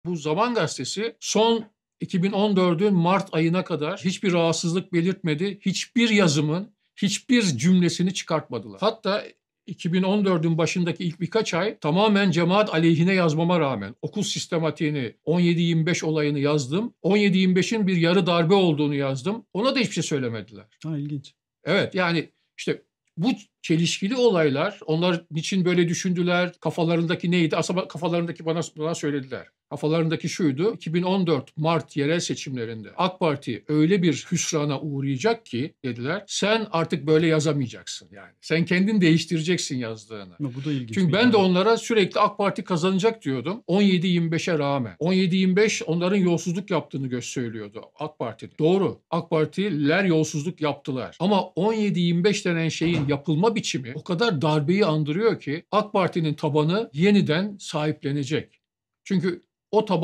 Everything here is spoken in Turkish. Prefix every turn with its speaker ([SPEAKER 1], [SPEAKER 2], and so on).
[SPEAKER 1] Bu Zaman Gazetesi son 2014'ün Mart ayına kadar hiçbir rahatsızlık belirtmedi. Hiçbir yazımın hiçbir cümlesini çıkartmadılar. Hatta 2014'ün başındaki ilk birkaç ay tamamen cemaat aleyhine yazmama rağmen okul sistematiğini 17-25 olayını yazdım. 17-25'in bir yarı darbe olduğunu yazdım. Ona da hiçbir şey söylemediler.
[SPEAKER 2] Ha, ilginç.
[SPEAKER 1] Evet, yani işte bu çelişkili olaylar, onlar niçin böyle düşündüler, kafalarındaki neydi? Aslında kafalarındaki bana söylediler. Kafalarındaki şuydu: 2014 Mart yerel seçimlerinde AK Parti öyle bir hüsrana uğrayacak ki dediler, sen artık böyle yazamayacaksın yani. Sen kendin değiştireceksin yazdığını.
[SPEAKER 2] Ama bu da ilginç.
[SPEAKER 1] Çünkü ben de onlara sürekli AK Parti kazanacak diyordum. 17-25'e rağmen. 17-25 onların yolsuzluk yaptığını söylüyordu AK Parti'de. Doğru. AK Partililer yolsuzluk yaptılar. Ama 17-25 denen şeyin yapılma biçimi o kadar darbeyi andırıyor ki AK Parti'nin tabanı yeniden sahiplenecek. Çünkü o taban